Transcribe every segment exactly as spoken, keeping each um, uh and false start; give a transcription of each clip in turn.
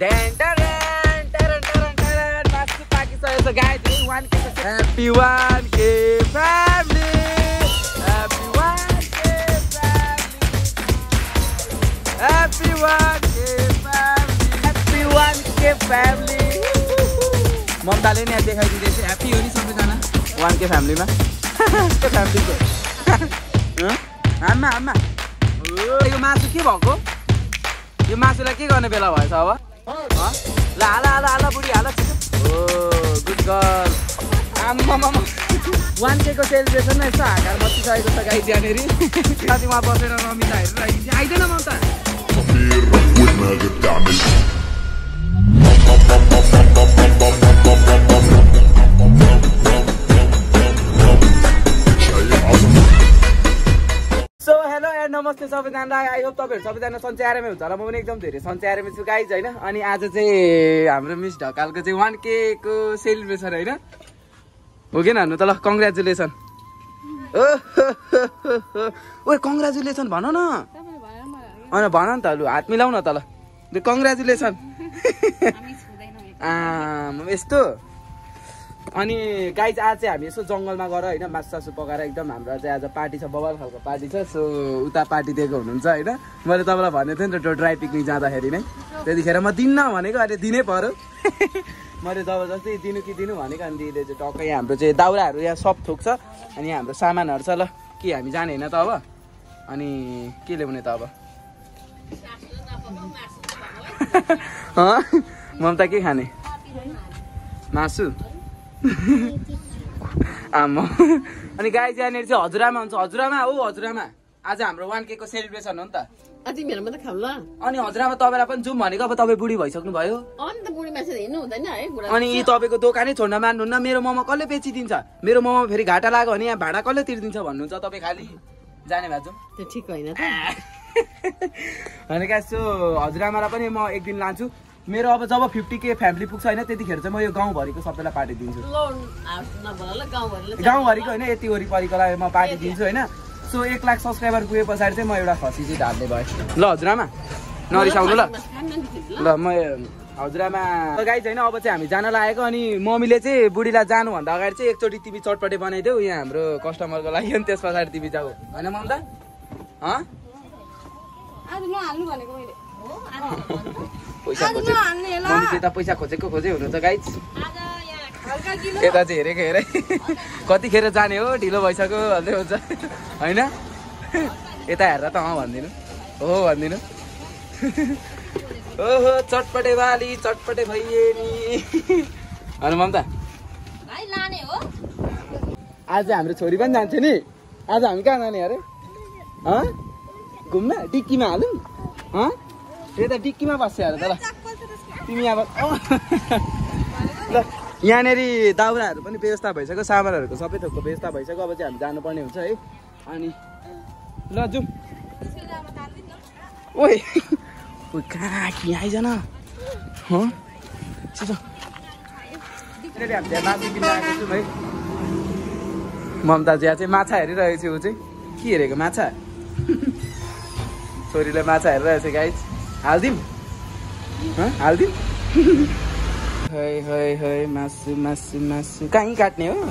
मासु पाकिसकेको छ guys one K happy one K family happy one K family happy one K family happy one K family ममताले नि देखाइदिँदैछ happy हो नि सबैजना वान के फ्यामिलीमा के फ्यामिलीको आमा आमा यो मासु के भएको यो मासुलाई के गर्ने बेला भएछ अब ल हाल हाल हाल बुढी हाल ओ गुड गर्ल आम्मामा वान के को सेलिब्रेसन नै यस्तो हाकार मचिसकेको छ गाइस यहाँनिर साथी उहाँ बसेर रमिता हेरेर आइदैन ममता सो हेलो एन्ड नमस्ते सबैजनालाई आई होप तपाईँहरू सबैजना सन्चै आरामै हुन्छ होला म पनि एकदम धेरै सन्चै आरामै छु गाइज होइन अनि आज चाहिँ हाम्रो मिस ढकालको चाहिँ वान के को सेलिब्रेसन होइन हो कि भन्नु त ल कङ्ग्रेचुलेसन ओ ओ कङ्ग्रेचुलेसन भन न होइन भन नि त लु हात मिलाउ न त ल कङ्ग्रेचुलेसन यस्तो अनि गाइज आज चाहिँ हामी यसो जङ्गलमा गएर होइन मासु सासु पकाएर एकदम हाम्रो चाहिँ आज पार्टी छ बबाल खालको पार्टी छ सो उता पार्टी दिएको हुनुहुन्छ होइन मैले तपाईँलाई भनेको थिएँ नि त ड्राई पिकनिक जाँदाखेरि नै त्यतिखेर म दिन्न भनेको अहिले दिनै पर्यो मैले जबरजस्ती दिनु कि दिनु भनेको अनि दिदीले चाहिँ टक्कै हाम्रो चाहिँ दाउराहरू यहाँ सब थोक छ अनि यहाँ हाम्रो सामानहरू छ ल के हामी जाने होइन त अब अनि के ल्याउने त अब ममता के खाने मासु आमा अनि गाई यहाँनिर चाहिँ हजुरआमा हुन्छ हजुरआमा हो हजुरआमा आज हाम्रो वान के को सेलिब्रेसन हो नि त अनि हजुरआमा तपाईँलाई पनि जाउँ भनेको अब तपाईँ बुढी भइसक्नु भयो अनि यी तपाईँको दोकानै छोड्न मान्नुहुन्न मेरो मोमो कसले बेचिदिन्छ मेरो मोमो फेरि घाटा लाग्यो भने यहाँ भाडा कसले तिर्दिन्छ भन्नुहुन्छ तपाईँ खालि जाने भए जाउँ त्यो ठिक होइन अनि गाइस सो हजुरआमालाई पनि म एक दिन लान्छु मेरो अब जब फिफ्टी के फ्यामिली पुग्छ होइन त्यतिखेर चाहिँ म यो गाउँभरिको सबैलाई पार्टी दिन्छु गाउँभरिको होइन यति वरिपरिकोलाई म पार्टी दिन्छु होइन सो एक लाख सब्सक्राइबर पुगे पछाडि चाहिँ म एउटा खसी चाहिँ ढाल्ने भएँ ल हजुरआमा नरिसाउनु ल ल म हजुरआमा गाइज होइन अब चाहिँ हामी जान लागेको अनि मम्मीले चाहिँ बुढीलाई जानुभन्दा अगाडि चाहिँ एकचोटि तिमी चटपटे बनाइदेऊ यहाँ हाम्रो कस्टमरको लागि अनि त्यस पछाडि तिमी जाऊ होइन ममता पैसा खोजे मम्मीले त पैसा खोजेको खोजे हुनु त गाइज यता चाहिँ हेरेको हेरे कतिखेर जाने हो ढिलो भइसक्यो भन्दै हुन्छ होइन यता हेरेर त अँ भनिदिनु हो भनिदिनु ओहो चटपटे बाली चटपटे भइए नि होइन ममता आज हाम्रो छोरी पनि जान्थ्यो नि आज हामी कहाँ जाने अरे घुम्न डिक्कीमा हालौँ यता डिक्कीमा बस्छ अरे त ल तिमी अब ल यहाँनिर दाउराहरू पनि व्यवस्था भइसक्यो सामानहरूको सबै थोकको व्यवस्था भइसक्यो अब चाहिँ हामी जानुपर्ने हुन्छ है अनि ल जाउँ ओइ कहाँ कि आइज न हामी त्यहाँ मासु किन्न आएको छौँ है ममता जिया चाहिँ माछा हेरिरहेको छु ऊ चाहिँ के हेरेको माछा छोरीले माछा हेरिरहेको छ गाइज हालिदिउँ हालिदिउँ है है है मासु मासु मासु कहीँ काट्ने हो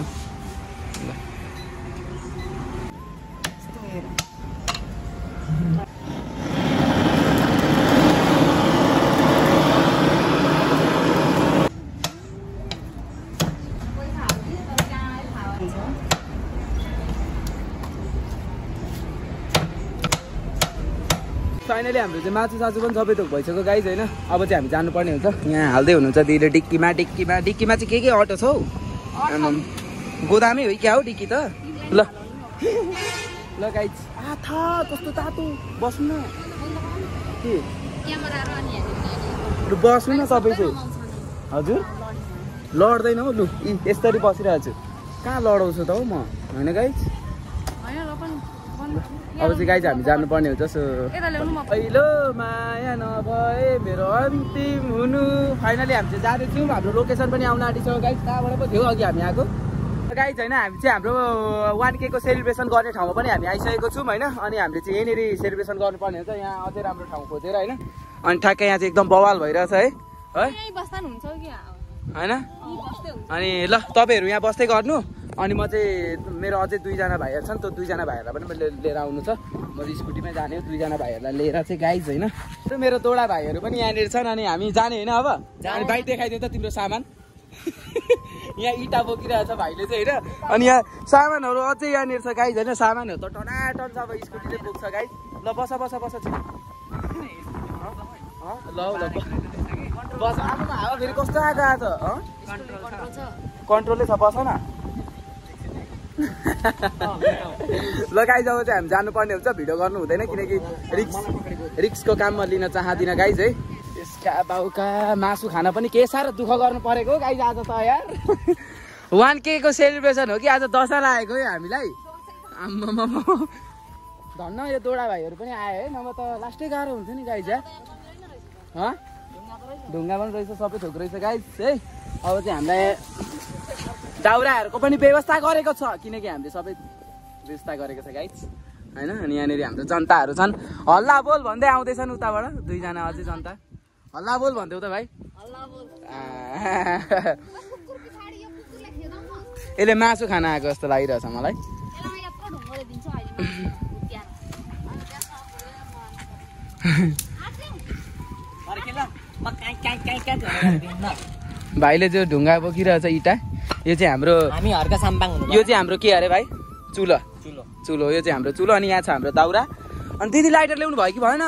फाइनली हाम्रो चाहिँ मासु सासु पनि सबै थोक भइसक्यो गाइज होइन अब चाहिँ हामी जानुपर्ने हुन्छ यहाँ हाल्दै हुनुहुन्छ दिदीले डिक्कीमा डिक्कीमा डिक्कीमा चाहिँ के के अटो छ हौ गोदामै हो क्या हौ डिक्की त ल ल गाइज आ था कस्तो तातो बस्नु न के बस्नु न सबै चाहिँ हजुर लड्दैन हौ लु यसरी बसिरहेको छु कहाँ लडाउँछु त हौ म होइन गाइज अब चाहिँ गाइज हामी जानुपर्ने हुन्छ सो पहिलो माया नभए मेरो अन्तिम हुनु फाइनली हामी चाहिँ जाँदैछौँ हाम्रो लोकेसन पनि आउन आँटिसक्यो गाइज कहाँबाट पो थियो अघि हामी आएको गाइज होइन हामी चाहिँ हाम्रो वान के को सेलिब्रेसन गर्ने ठाउँमा पनि हामी आइसकेको छौँ होइन अनि हामीले चाहिँ यहीँनिर सेलिब्रेसन गर्नुपर्ने हुन्छ यहाँ अझै राम्रो ठाउँ खोजेर होइन अनि ठ्याक्कै यहाँ चाहिँ एकदम बवाल भइरहेछ है है होइन अनि ल तपाईँहरू यहाँ बस्दै गर्नु अनि म चाहिँ मेरो अझै दुईजना भाइहरू छ नि त दुईजना भाइहरूलाई पनि मैले लिएर आउनु छ म चाहिँ स्कुटीमै जाने हो दुईजना भाइहरूलाई लिएर चाहिँ गाइज होइन मेरो दोडा भाइहरू पनि यहाँनिर छन् अनि हामी जाने होइन अब अनि बाइक देखाइदियो त तिम्रो सामान यहाँ इँटा बोकिरहेको छ भाइले चाहिँ होइन अनि यहाँ सामानहरू अझै यहाँनिर छ गाइज होइन सामानहरू त टनाटन छ अब स्कुटीले बोक्छ गाइज ल बस बस बस ल ल बस आफूमा हावा फेरि कस्तो आएको आएको छ कन्ट्रोलै छ बस न ल गाइज अब चाहिँ हामी जानुपर्ने हुन्छ भिडियो गर्नु हुँदैन किनकि रिक्स रिक्सको काम म लिन चाहदिनँ गाइज है यसका बाउका मासु खान पनि के साह्रो दुःख गर्नु परेको गाइज आज त यार वान के को सेलिब्रेसन हो कि आज दशहरा आएको है हामीलाई आम्मामा धन्न यो दोडा भाइहरू पनि आयो है नभए त लास्टै गाह्रो हुन्छ नि गाइज है ढुङ्गा पनि रहेछ सबै थोक रहेछ गाइज है अब चाहिँ हामीलाई दाउराहरूको पनि व्यवस्था गरेको छ किनकि हामीले सबै व्यवस्था गरेको छ गाइज होइन अनि यहाँनिर हाम्रो जनताहरू छन् हल्ला बोल भन्दै आउँदैछन् उताबाट दुईजना अझै जनता हल्ला बोल भन्दै त भाइ यसले मासु खान आएको जस्तो लागिरहेछ मलाई भाइले जो ढुङ्गा बोकिरहेछ इँटा यो चाहिँ हाम्रो यो चाहिँ हाम्रो के अरे भाइ चुलो चुलो यो चाहिँ हाम्रो चुलो अनि यहाँ छ हाम्रो दाउरा अनि दिदी लाइटर ल्याउनु भयो कि भएन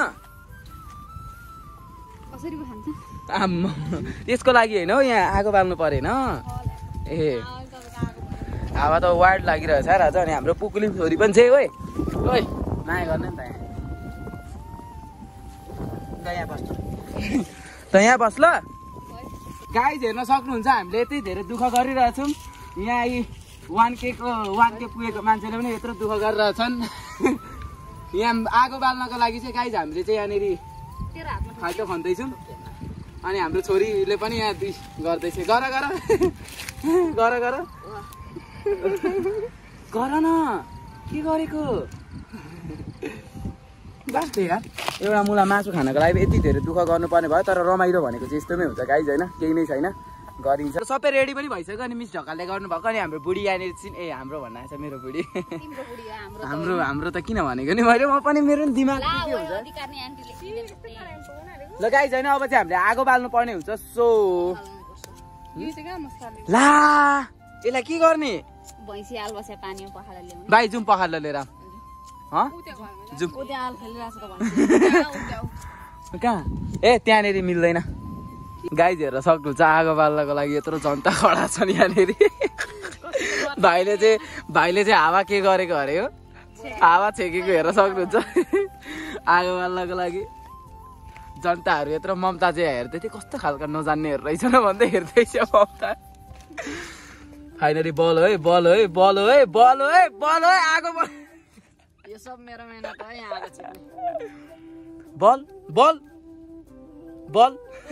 आम्मा त्यसको लागि होइन हौ यहाँ आगो बाल्नु परेन ए हावा त वाइल्ड लागिरहेछ राजा अनि हाम्रो पुकुली छोरी पनि चाहिँ ओइ ओइ माया गर्ने नि त यहाँ बस् त यहाँ बस् ल गाइज हेर्न सक्नुहुन्छ हामीले यति धेरै दुःख गरिरहेछौँ यहाँ यी वान के को वान के पुगेको मान्छेले पनि यत्रो दुःख गरिरहेछन् यहाँ आगो बाल्नको लागि चाहिँ गाइज हामीले चाहिँ यहाँनिर खाल्टो खन्दैछौँ अनि हाम्रो छोरीले पनि यहाँ दुई गर्दैछ गर गर गर गर गर न के गरेको लास्ट यार एउटा मुला मासु खानको लागि यति धेरै दुःख गर्नुपर्ने भयो तर रमाइलो भनेको चाहिँ यस्तोमै हुन्छ गाइज होइन केही नै छैन गरिन्छ सबै रेडी पनि भइसक्यो अनि मिस ढकालले गर्नुभएको अनि हाम्रो बुढी यहाँनिर चाहिँ ए हाम्रो भन्न आएछ मेरो बुढी हाम्रो हाम्रो त किन भनेको नि मैले म पनि मेरो नि दिमाग के हुन्छ ल गाइज होइन अब चाहिँ हामीले आगो बाल्नु पर्ने हुन्छ सो ला यसलाई के गर्ने भाइ जाउँ पखाला लिएर कहाँ ए त्यहाँनिर मिल्दैन गाइज हेरेर सक्नुहुन्छ आगो बाल्नको लागि यत्रो जनता खडा छन् यहाँनिर भाइले चाहिँ भाइले चाहिँ हावा के गरेको अरे हो हावा छेकेको हेरेर सक्नुहुन्छ आगो बाल्नको लागि जनताहरू यत्रो ममता चाहिँ हेर्दै थियो कस्तो खालको नजान्नेहरू रहेछ न भन्दै हेर्दैछ ममता फाइनली बल है बल है बल है बल है बल है आगो यो सब मेरो मेहनत हो यहाँ आएको छ बल बल बल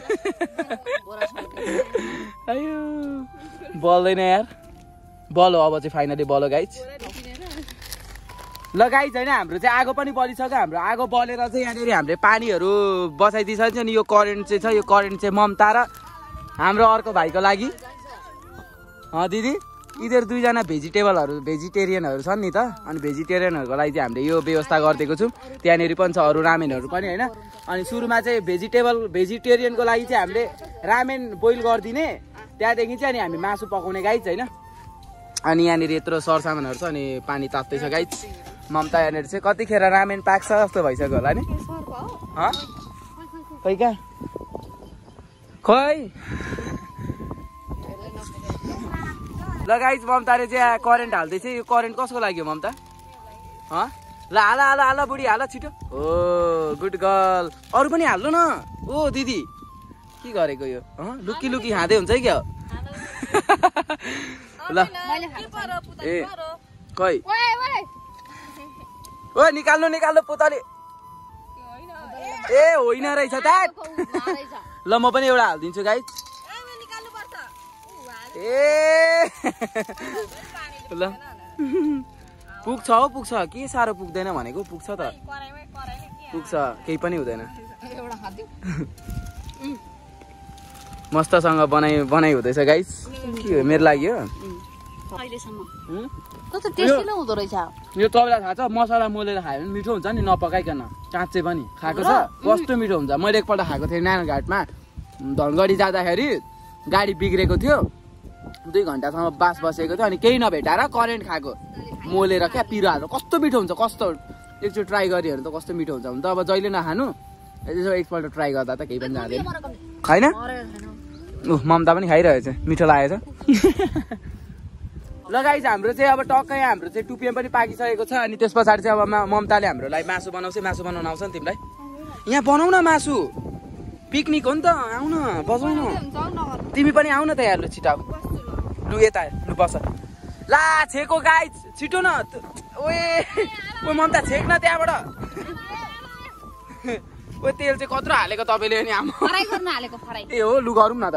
आयो बल्दैन यार बल हो अब चाहिँ फाइनली बल हो गाइज ल गाइज होइन हाम्रो चाहिँ आगो पनि बलिसक्यो हाम्रो आगो बलेर चाहिँ यहाँनिर हामीले पानीहरू बसाइदिइसक्छ नि यो करेन्ट चाहिँ छ यो करेन्ट चाहिँ ममता र हाम्रो अर्को भाइको लागि अँ दिदी यिनीहरू दुईजना भेजिटेबलहरू भेजिटेरियनहरू छन् नि त अनि भेजिटेरियनहरूको लागि चाहिँ हामीले यो व्यवस्था गरिदिएको छौँ त्यहाँनिर पनि छ अरू रामेनहरू पनि होइन अनि सुरुमा चाहिँ भेजिटेबल भेजिटेरियनको लागि चाहिँ हामीले रामेन बोइल गरिदिने त्यहाँदेखि चाहिँ अनि हामी मासु पकाउने गाइज होइन अनि यहाँनिर यत्रो सरसामानहरू छ अनि पानी तात्दैछ गाइज ममता यहाँनिर चाहिँ कतिखेर रामेन पाक्छ जस्तो भइसक्यो होला नि खै कहाँ खै ल गाइज ममताले चाहिँ करेन्ट हाल्दैछ यो करेन्ट कसको लागि हो ममता ल हाल हाल हाल बुढी हाल छिटो हो गुड गर्ल अरू पनि हाल्नु न ओ दिदी के गरेको यो लुकी लुकी खाँदै हुन्छ है क्या ल ए खै ओ निकाल्नु निकाल्नु पुतली ए होइन रहेछ त ल म पनि एउटा हालिदिन्छु गाइज ए ल पुग्छ हौ पुग्छ के साह्रो पुग्दैन भनेको पुग्छ त पुग्छ केही पनि हुँदैन मस्तसँग बनाइ बनाइ हुँदैछ गाइस के हो मेरो लागि हो यो तपाईँलाई थाहा छ मसला मोलेर खायो भने मिठो हुन्छ नि नपकाइकन काँच्चै पनि खाएको छ कस्तो मिठो हुन्छ मैले एकपल्ट खाएको थिएँ नारायणघाटमा धनगढी जाँदाखेरि गाडी बिग्रेको थियो दुई घन्टासम्म बास बसेको थियो अनि केही नभेटाएर करेन्ट खाएको मोलेर क्या पिरो हाल्नु कस्तो मिठो हुन्छ कस्तो एकचोटि ट्राई गरी हेर्नु त कस्तो मिठो हुन्छ भने त अब जहिले नखानु यसो एकपल्ट ट्राई गर्दा त केही पनि जाँदैन छैन ऊ ममता पनि खाइरहेछ मिठो लागेछ ल गाइस हाम्रो चाहिँ अब टक्कै हाम्रो चाहिँ टु पिएम पनि पाकिसकेको छ अनि त्यस पछाडि चाहिँ अब ममताले हाम्रो लागि मासु बनाउँछ मासु बनाउन आउँछ नि तिमीलाई यहाँ बनाउ न मासु पिकनिक हो नि त आउ न बजाउ न तिमी पनि आउ न त यहाँ लु छिटो लु यता लु बस ला छेको गाइस छिटो न ओए ओ ममता छेक न त्यहाँबाट ओ तेल चाहिँ कत्रो हालेको तपाईँले अनि आमा ए हो लु गरौँ न त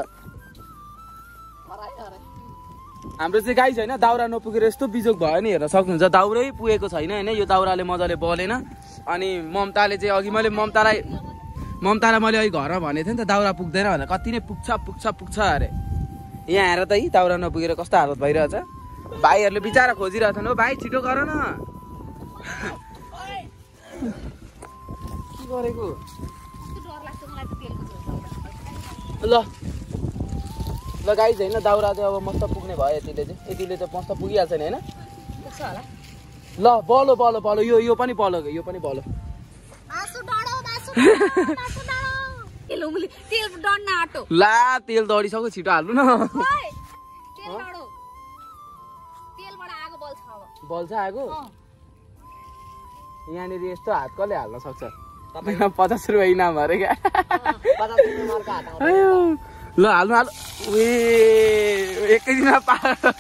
हाम्रो चाहिँ गाई छैन दाउरा नपुगेर यस्तो बिजोग भयो नि हेर्न सक्नुहुन्छ दाउरै पुगेको छैन होइन यो दाउराले मजाले बलेन अनि ममताले चाहिँ अघि मैले ममतालाई ममतालाई मैले अघि घरमा भनेको थिएँ नि त दाउरा पुग्दैन भनेर कति नै पुग्छ पुग्छ पुग्छ अरे यहाँ आएर त यी दाउरा नपुगेर कस्तो हालत भइरहेछ भाइहरूले बिचारा खोजिरहेछन् हो भाइ छिटो गर न के गरेको ल ल गाई छैन दाउरा चाहिँ अब मस्त पुग्ने भयो यतिले चाहिँ यतिले चाहिँ मस्त पुगिहाल्छ नि होइन ल बलो बलो बलो यो यो पनि बलो यो पनि बलो ला तेल दौडिसक्यो छिटो हाल्नु न बल्छ आगो यहाँनिर यस्तो हात कसले हाल्न सक्छ पचास रुपियाँ इनाम अरे क्या ल हाल्नु हाल्नु ए एकैदिनमा पा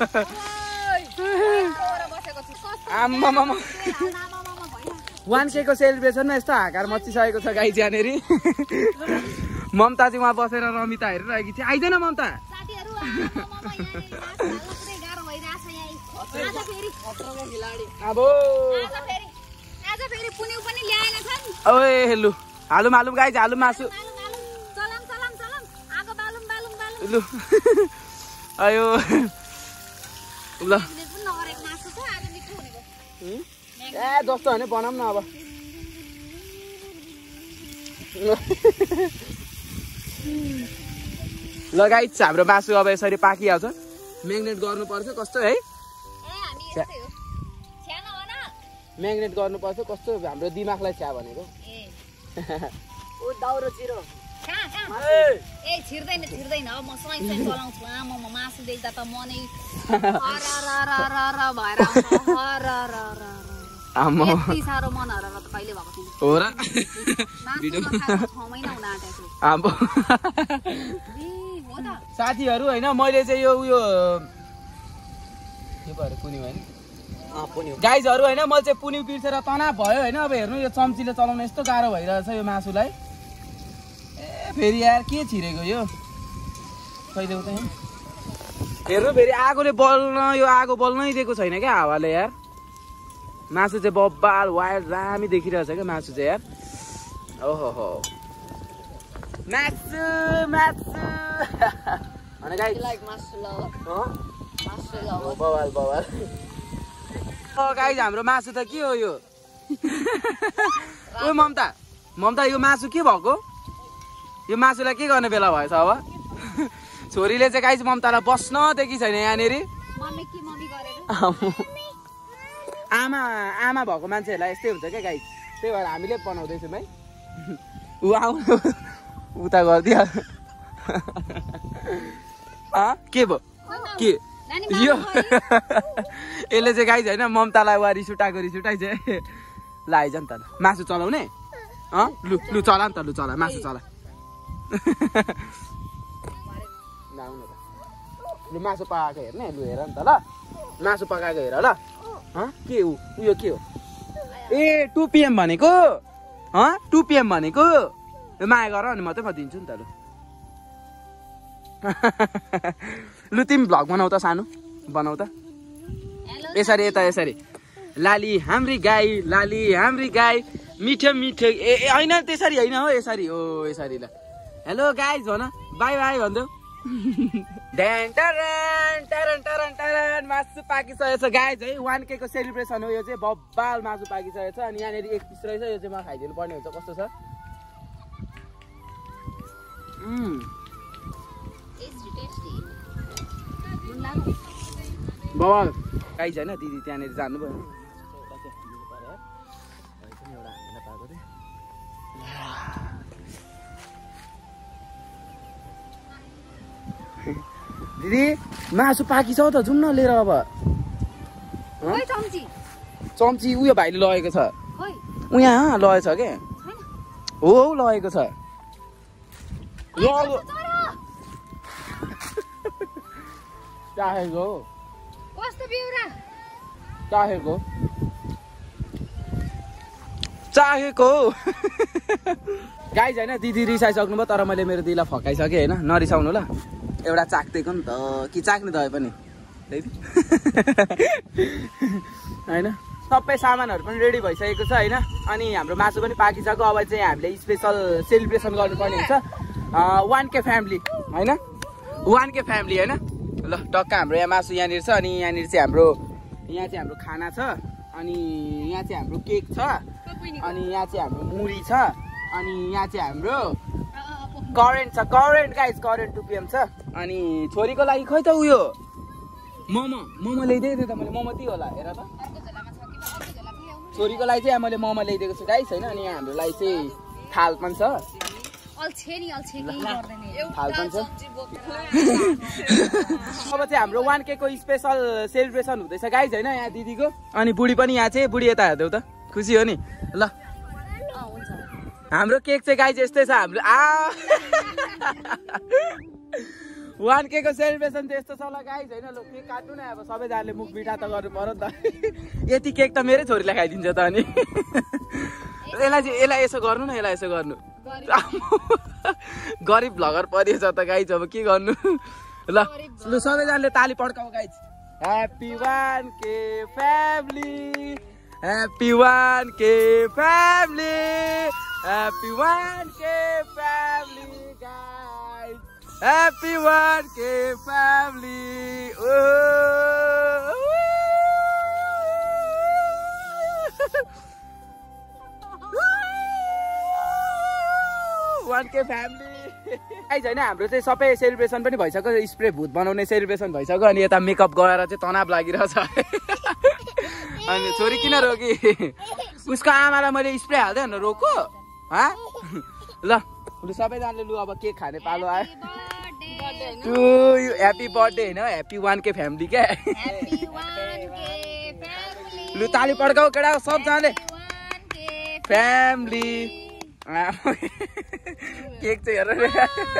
आम्मामा वान के को सेलिब्रेसनमा यस्तो हाकार मचिसकेको छ गाई यहाँनिर ममता चाहिँ उहाँ बसेर रमिता हेरिरहेकी थियो आइदैन ममता अब ओए लु हालुम हालुम गाई हालुम मासु लु आयो ल ए जस्तो भने बनाऊँ न अब ल गाइस हाम्रो मासु अब यसरी पाकिहाल्छ म्याग्नेट गर्नुपर्छ कस्तो है म्याग्नेट गर्नुपर्छ कस्तो हाम्रो दिमागलाई छ्या भनेको ओ दाउरो चिरो ए छिर्दैन छिर्दैन अब म स्वयं स्वयं चलाउँछु म मासु देख्दा त मनै भएर आमा यति साह्रो मन हराएर त कहिले भएको छैन हो र भिडियो छ महिना हुन आँटेको आम्बो साथीहरू हैन मैले चाहिँ यो उयो के भएर पुनि भयो नि अ पुनि गाइजहरु हैन मैले चाहिँ पुनि बिर्सेर तना भयो हैन अब हेर्नु यो चम्चीले चलाउन यस्तो गाह्रो भइरहेछ यो मासुलाई ए फेरि यार के छिरेको यो कहिले उतै हेर्नु फेरि आगोले बल्न यो आगो बल्नै दिएको छैन क्या हावाले यार मासु चाहिँ बब्बाल वाइल्ड दामी देखिरहेछ क्या मासु चाहिँ यार ओहो हो मासु मासु अनि गाइस लाइक मासु लभर हो मासु लभर बवाल बवाल ओ गाइस हाम्रो मासु त के हो यो ओ ममता ममता यो मासु के भएको यो मासुलाई के गर्ने बेला भएछ अब छोरीले चाहिँ गाइस ममतालाई बस्न देखि छैन यहाँनेरि मम्मी के मम्मी गरेर आमा आमा भएको मान्छेहरूलाई यस्तै हुन्छ क्या गाइस त्यही भएर हामीले बनाउँदैछौँ है ऊ आउनु उता गरिदियो के भयो के यो यसले चाहिँ गाइस होइन ममतालाई वा रिस उठाएको रिस उठाइ चाहिँ ल आइज नि त मासु चलाउने अँ लु लु चला नि त लु चला मासु चला लु मासु पकाएको हेर्ने लु हेर नि त ल मासु पकाएको हेर ल के हो उयो के हो ए टु पिएम भनेको टु पिएम भनेको माया गर अनि मात्रै म दिन्छु नि त लु लु तिमी भ्लग बनाउ त सानो बनाउ त यसरी यता यसरी लाली हाम्री गाई लाली हाम्री गाई मिठो मिठो ए होइन त्यसरी होइन हो यसरी हो यसरी ल हेलो गाइज भन बाई बाई भनिदेऊ ड्यान टरन टरन टरन टरन मासु पाकिसकेको छ गाइज है वान के को सेलिब्रेसन हो यो चाहिँ बब्बाल मासु पाकिसकेको छ अनि यहाँनिर एक पिस रहेछ यो चाहिँ म खाइदिनु पर्ने हुन्छ कस्तो छ उम् बब्बाल गाइज हैन दिदी त्यहाँनिर जानुभयो दिदी मासु पाकिछ त जाउँ न लिएर अब चम्ची उयो भाइले लगेको छ उ यहाँ लगेछ के हो लगेको छ चाहेको चाहेको चाहेको गाइज होइन दिदी रिसाइसक्नु भयो तर मैले मेरो दिदीलाई फकाइसकेँ होइन नरिसाउनु ल एउटा चाक्दिएको नि त कि चाक्ने दबाई पनि होइन सबै सामानहरू पनि रेडी भइसकेको छ होइन अनि हाम्रो मासु पनि पाकिसक्यो अब चाहिँ हामीले स्पेसल सेलिब्रेसन गर्नुपर्ने हुन्छ वान के फ्यामिली होइन वान के फ्यामिली होइन ल टक्क हाम्रो यहाँ मासु यहाँनिर छ अनि यहाँनिर चाहिँ हाम्रो यहाँ चाहिँ हाम्रो खाना छ अनि यहाँ चाहिँ हाम्रो केक छ अनि यहाँ चाहिँ हाम्रो मुरी छ अनि यहाँ चाहिँ हाम्रो करेन्ट छ current guys current two PM छ अनि छोरीको लागि खै त उयो मोमो मोमो ल्याइदिएको थिएँ त मैले मोमो दिएँ होला हेर त छोरीको लागि चाहिँ मैले मोमो ल्याइदिएको छु गाइस होइन अनि यहाँ हाम्रो लागि चाहिँ थाल पनि छ अब चाहिँ हाम्रो वान के को स्पेसल सेलिब्रेसन हुँदैछ गाइस होइन यहाँ दिदीको अनि बुढी पनि यहाँ चाहिँ बुढी यता हेर्दै त खुसी हो नि ल हाम्रो केक चाहिँ गाइस यस्तै छ हाम्रो आ वान के को सेलिब्रेसन चाहिँ यस्तो छ ल गाइस होइन ल केक काट्नु न अब सबैजनाले मुख मिठा त गर्नु पर्यो नि त यति केक त मेरै छोरीलाई खाइदिन्छ त अनि यसलाई चाहिँ यसलाई यसो गर्नु न यसलाई यसो गर्नु गरिब भ्लगर परिएछ त गाइस अब के गर्नु ल लु सबैजनाले ताली पड्काऊ guys happy one K family happy one K family happy one K family guys happy one K family one K family guys होइन हाम्रो चाहिँ सबै सेलिब्रेसन पनि भइसक्यो स्प्रे भूत बनाउने सेलिब्रेसन भइसक्यो अनि यता मेकअप गएर चाहिँ तनाव लागिरहेछ अनि छोरी किन रोकी उसको आमालाई मैले स्प्रे हाल्दै होइन रोको हा ल लु सबैजनाले लु अब केक खाने पालो आयो टु यु ह्याप्पी बर्थडे होइन ह्याप्पी वान के फ्यामिली क्या लु ताली पड्काऊ केटा सबजनाले फ्यामिली केक चाहिँ हेर अहिले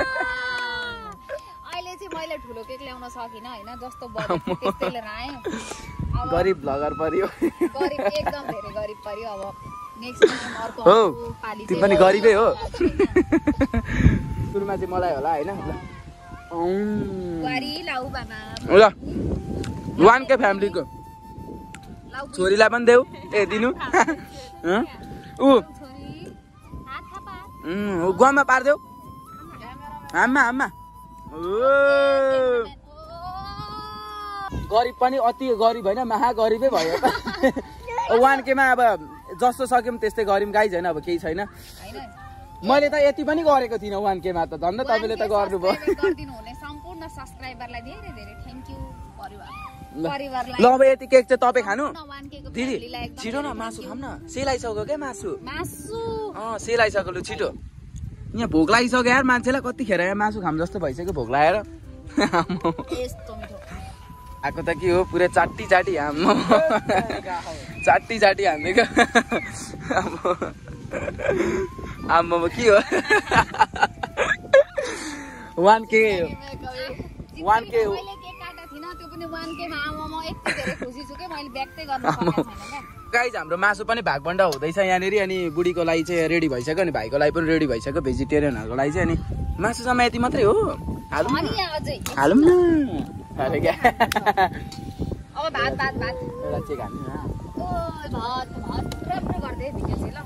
चाहिँ मैले ठुलो केक ल्याउन सकिनँ होइन जस्तो त्यस्तै लिएर आएँ गरिब भ्लगर पर्यो गरिब एकदम धेरै गरिब पर्यो अब नेक्स्ट टाइम अर्को पाली तिमी पनि गरिबै हो सुरुमा चाहिँ मलाई होला होइन बुहारी लाउ बाबा ल वान के फ्यामिलीको छोरीलाई पनि देऊ ए दिनु ऊ गुवामा पारिदेऊ आमा आमा गरिब पनि अति गरिब होइन महा गरिबै भयो त वान केमा अब जस्तो सक्यौँ त्यस्तै गऱ्यौँ गाइज होइन अब केही छैन मैले त यति पनि गरेको थिइनँ वान केमा त धन्दा तपाईँले त गर्नुभयो ल अब यति केक चाहिँ तपाईँ खानु दिदी छिटो न मासु खाऊँ न सेलाइसक्यो क्या मासु अँ सेलाइसक्यो लु छिटो यहाँ भोक लागिसक्यो यार मान्छेलाई कतिखेर यहाँ मासु खाम जस्तो भइसक्यो भोक लागेर आएको त के हो पुरै चाटी चाटी हाम्म चाटी चाटी हानेको आम्मा के हो वान के वान के गाइज हाम्रो मासु पनि भागभण्डा हुँदैछ यहाँनिर अनि बुढीको लागि चाहिँ रेडी भइसक्यो अनि भाइको लागि पनि रेडी भइसक्यो भेजिटेरियनहरूको लागि चाहिँ अनि मासु समय यति मात्रै हो हालौँ हालौँ न अरे क्या अब भात भात भात एउटा चेक हाल्नु न भात भात राम्रो गर्दै भिडियो चाहिँ ल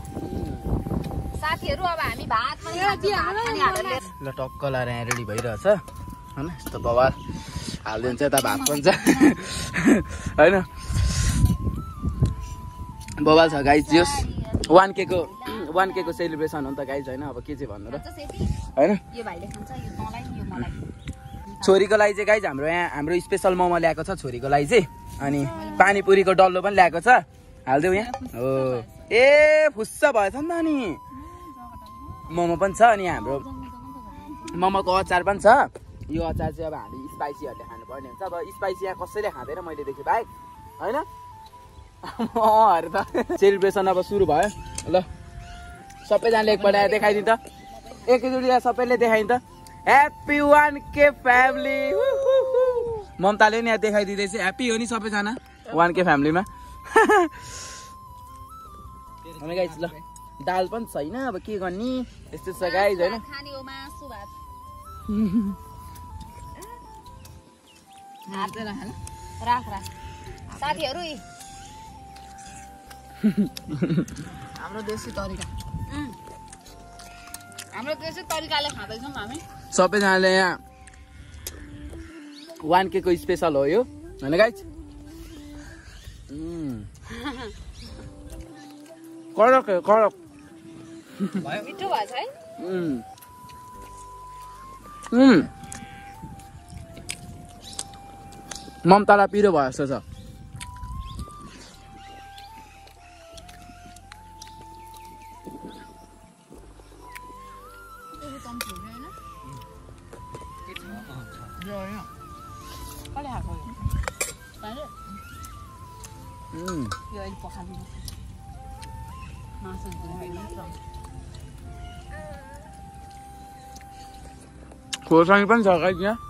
साथीहरू अब हामी भात पनि ल टक्क लाएर यहाँ रेडी भइरहेछ होइन यस्तो बवाल हालिदिन्छ यता भात पनि छ होइन बवाल छ गाइज जस वान के को वान के को सेलिब्रेसन हो नि त गाइज होइन अब के चाहिँ भन्नु र होइन छोरीको लागि चाहिँ गाइज हाम्रो यहाँ हाम्रो स्पेसल मोमो ल्याएको छ छोरीको लागि चाहिँ अनि पानीपुरीको डल्लो पनि ल्याएको छ हालिदेऊ यहाँ हो ए फुस्स भएछ नि त अनि मोमो पनि छ अनि हाम्रो मोमोको अचार पनि छ यो अचार चाहिँ अब हामी स्पाइसीहरूले खानुपर्ने हुन्छ अब स्पाइसी यहाँ कसैले खाँदैन मैले देखेँ भाइ होइन अरू त सेलिब्रेसन अब सुरु भयो ल सबैजनाले एकपल्ट देखाइदिनु त एकैचोटि सबैले देखाइदिनु त ह्याप्पी वान के फ्यामिली ममताले नि यहाँ देखाइदिँदैछ ह्याप्पी हो नि सबैजना वान के फ्यामिलीमा गाइज ल दाल पनि छैन अब के गर्ने यस्तो छ गाइज होइन साथीहरू हाम्रो देशी तरिका हाम्रो देशी तरिकाले खाँदैछौँ हामी सबैजनाले यहाँ वान के को स्पेसल हो यो होइन गाइज कडक कडक मिठो भएछ है ममतालाई पिरो भयो जस्तो छ खोर्सानी पनि छ गाइज यहाँ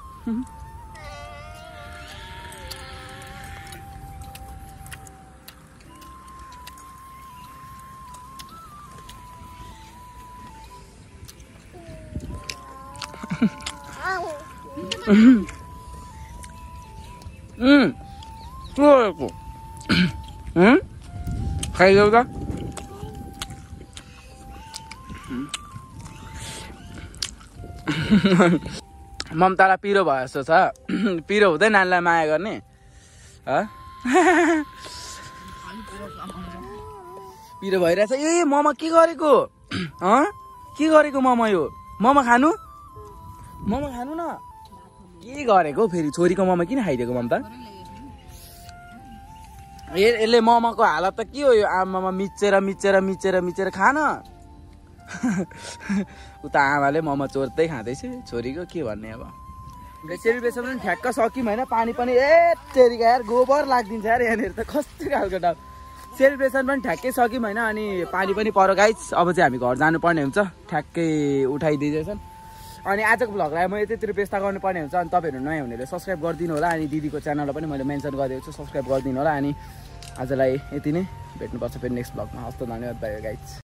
खाइदेऊ त ममतालाई पिरो भयो जस्तो छ पिरो हुँदै नानीलाई माया गर्ने पिरो भइरहेछ ए मोमो के गरेको के गरेको मोमो यो मोमो खानु मोमो खानु न के गरेको फेरि छोरीको मोमो किन खाइदिएको ममता ए यसले मोमोको हालत त के हो यो आमामा मिचेर मिचेर मिचेर मिचेर खान उता आमाले मोमो चोर्दै खाँदैछ छोरीको के भन्ने अब सेलिब्रेसन पनि ठ्याक्क सक्यौँ होइन पानी पनि ए तेरिका यार गोबर लागिदिन्छ यार यहाँनिर त कस्तो खालको डाउ सेलिब्रेसन पनि ठ्याक्कै सक्यौँ होइन अनि पानी पनि पऱ्यो गाइज अब चाहिँ हामी घर जानुपर्ने हुन्छ ठ्याक्कै उठाइदिँदैछन् अनि आजको भ्लगलाई म यतितिर व्यस्त गर्नुपर्ने हुन्छ अनि तपाईँहरू नयाँ हुनेले सब्सक्राइब गरिदिनु होला अनि दिदीको च्यानललाई पनि मैले मेन्सन गरिदिएको छु सब्सक्राइब गरिदिनु होला अनि आजलाई यति नै भेट्नुपर्छ फेरि नेक्स्ट भ्लगमा हस्त धन्यवाद भयो गाइज।